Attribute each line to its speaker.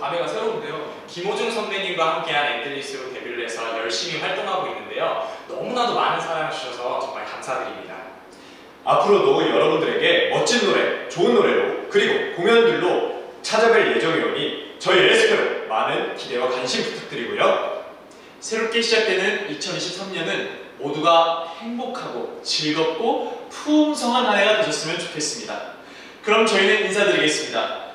Speaker 1: 감회가 새로운데요. 김호중 선배님과 함께한 엔들리스로 데뷔를 해서 열심히 활동하고 있는데요. 너무나도 많은 사랑을 주셔서 정말 감사드립니다.
Speaker 2: 앞으로도 여러분들에게 멋진 노래, 좋은 노래로 그리고 공연들로 찾아뵐 예정이오니 저희 에스페로 많은 기대와 관심 부탁드리고요.
Speaker 3: 새롭게 시작되는 2023년은 모두가 행복하고 즐겁고 풍성한 한 해가 되셨으면 좋겠습니다. 그럼 저희는 인사드리겠습니다.